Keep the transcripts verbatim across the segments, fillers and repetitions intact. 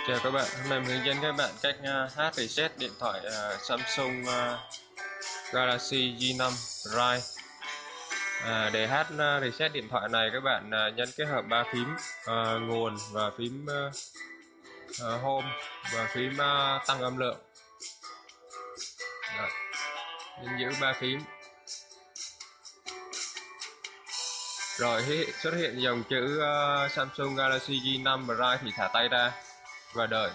Chào các bạn, hôm nay mình hướng dẫn các bạn cách uh, hard reset điện thoại uh, Samsung uh, Galaxy J năm Prime. À, để hard uh, reset điện thoại này, các bạn uh, nhấn kết hợp ba phím uh, nguồn và phím uh, uh, home và phím uh, tăng âm lượng. Đó. Nhấn giữ ba phím. Rồi xuất hiện dòng chữ uh, Samsung Galaxy J năm Prime thì thả tay ra và đợi.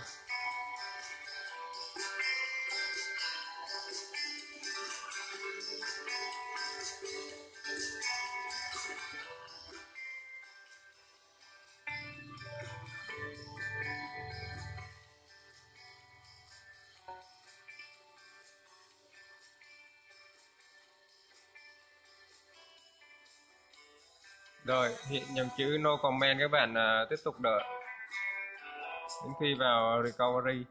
Rồi hiện dòng chữ no comment, các bạn uh, tiếp tục đợi đến khi vào recovery.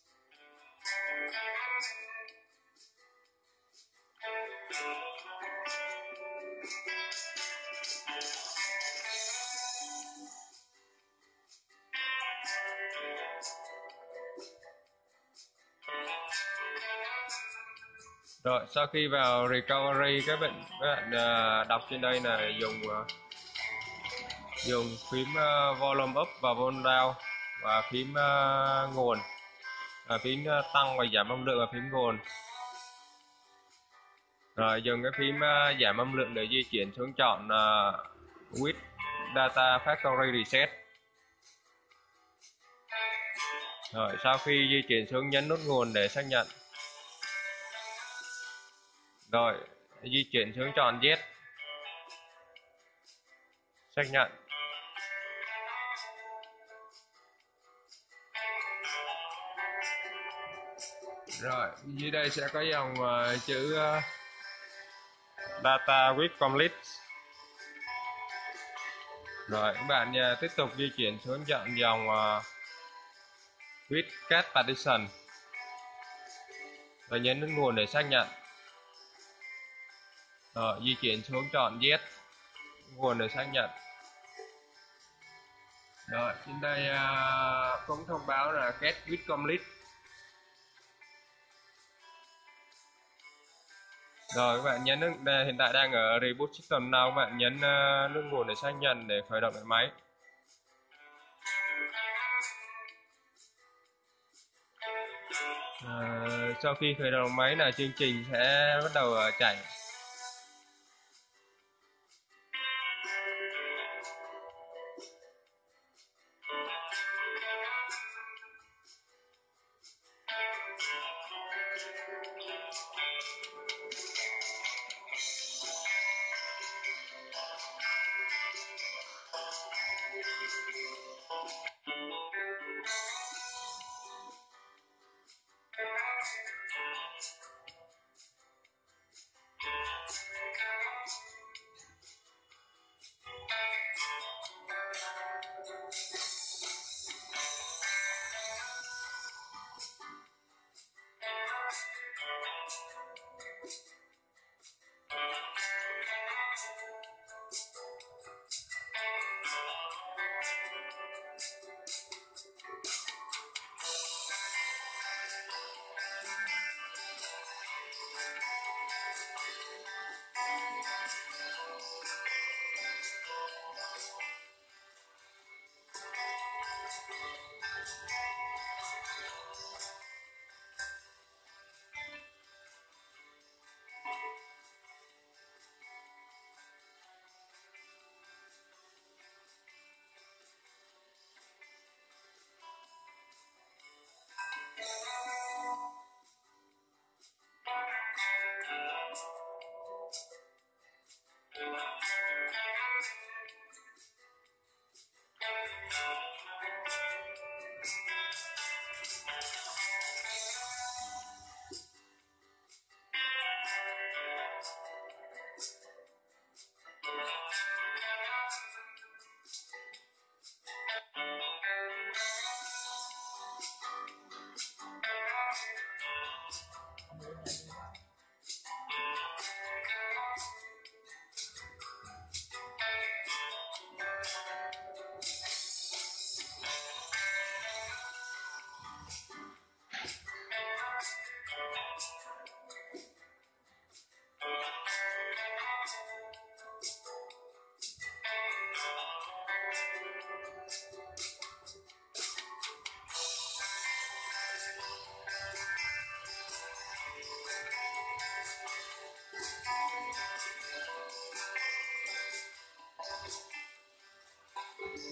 Rồi sau khi vào recovery, các bạn các bạn uh, đọc trên đây là dùng uh, dùng phím uh, volume up và volume down và phím uh, nguồn, và phím uh, tăng và giảm âm lượng và phím nguồn. Rồi dùng cái phím uh, giảm âm lượng để di chuyển xuống chọn uh, with data factory reset. Rồi sau khi di chuyển xuống, nhấn nút nguồn để xác nhận. Rồi di chuyển xuống chọn yes, xác nhận. Rồi dưới đây sẽ có dòng uh, chữ uh, data with complete. Rồi các bạn uh, tiếp tục di chuyển xuống chọn dòng uh, with cat partition và nhấn nút nguồn để xác nhận. Rồi di chuyển xuống chọn yes, nguồn để xác nhận. Rồi trên đây uh, cũng thông báo là get with complete. Rồi các bạn nhấn nút, đây, hiện tại đang ở reboot system now, các bạn nhấn uh, nút nguồn để xác nhận để khởi động lại máy. À, sau khi khởi động máy là chương trình sẽ bắt đầu uh, chạy.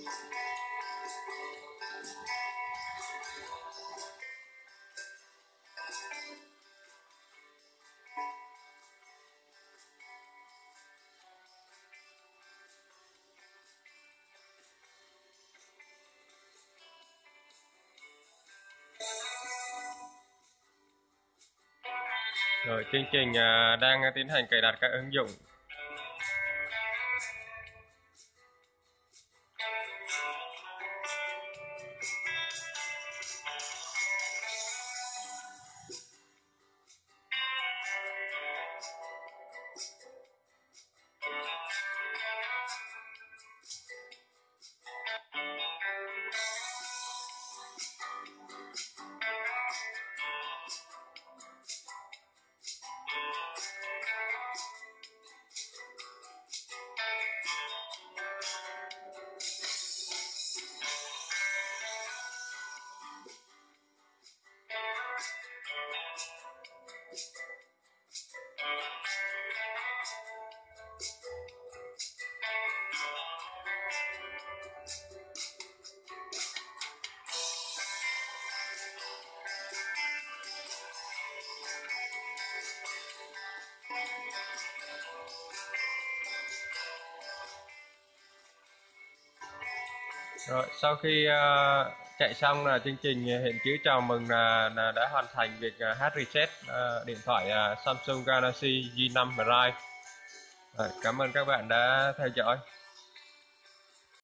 Rồi chương trình à, đang tiến hành cài đặt các ứng dụng. Rồi sau khi à, chạy xong là chương trình hiện chữ chào mừng là, là đã hoàn thành việc à, hard reset à, điện thoại à, Samsung Galaxy J năm Prime. Rồi, cảm ơn các bạn đã theo dõi.